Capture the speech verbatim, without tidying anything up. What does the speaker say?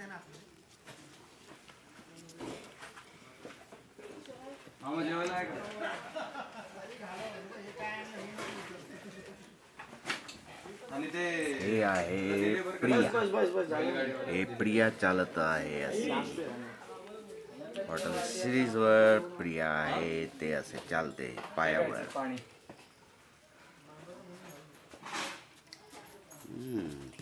हे आहे प्रिया, हे प्रिया चालत आहे असे हॉटेल सिरीज वर प्रिया आहे ते असे चालते पायावर. हम्म